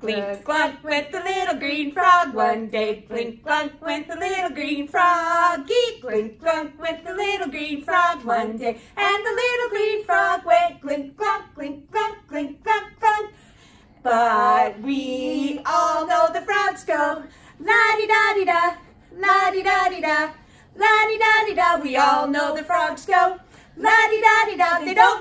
Glink glunk went the little green frog one day. Glink glunk went the little green froggy. Glink glunk went the little green frog one day. And the little green frog went glink glunk, glink glunk, glink glunk, glunk. But we all know the frogs go la-di-da-di-da, la-di-da-di-da, la-di-da-di-da. We all know the frogs go la-di-da-di-da. They don't